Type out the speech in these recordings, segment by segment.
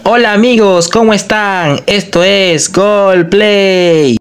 Hola amigos, ¿cómo están? Esto es Gol Play.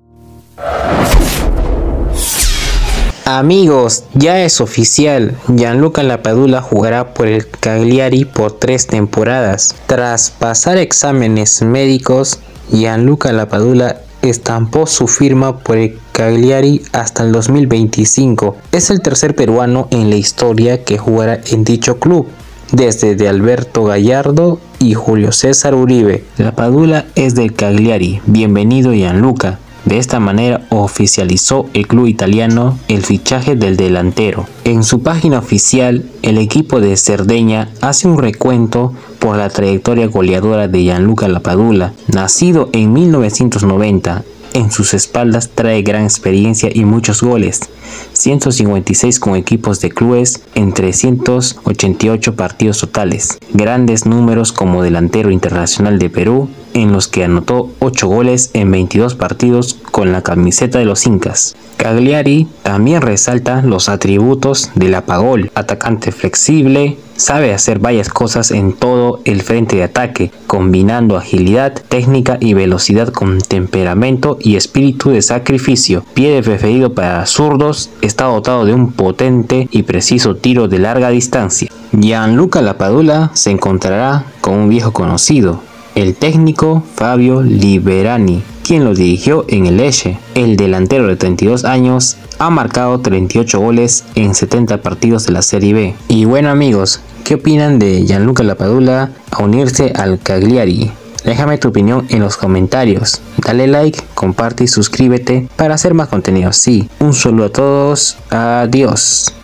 Amigos, ya es oficial, Gianluca Lapadula jugará por el Cagliari por 3 temporadas. Tras pasar exámenes médicos, Gianluca Lapadula estampó su firma por el Cagliari hasta el 2025. Es el tercer peruano en la historia que jugará en dicho club, desde de Alberto Gallardo y Julio César Uribe. Lapadula es del Cagliari. Bienvenido Gianluca. De esta manera oficializó el club italiano el fichaje del delantero. En su página oficial, el equipo de Cerdeña hace un recuento por la trayectoria goleadora de Gianluca Lapadula. Nacido en 1990, en sus espaldas trae gran experiencia y muchos goles, 156 con equipos de clubes en 388 partidos totales, grandes números como delantero internacional de Perú, en los que anotó 8 goles en 22 partidos con la camiseta de los Incas. Cagliari también resalta los atributos del Lapagol, atacante flexible, sabe hacer varias cosas en todo el frente de ataque, combinando agilidad, técnica y velocidad con temperamento y espíritu de sacrificio. Pie preferido para zurdos, está dotado de un potente y preciso tiro de larga distancia. Gianluca Lapadula se encontrará con un viejo conocido, el técnico Fabio Liberani, quien lo dirigió en el Lecce. El delantero de 32 años ha marcado 38 goles en 70 partidos de la Serie B. Y bueno amigos, ¿qué opinan de Gianluca Lapadula a unirse al Cagliari? Déjame tu opinión en los comentarios. Dale like, comparte y suscríbete para hacer más contenido. Sí, un saludo a todos. Adiós.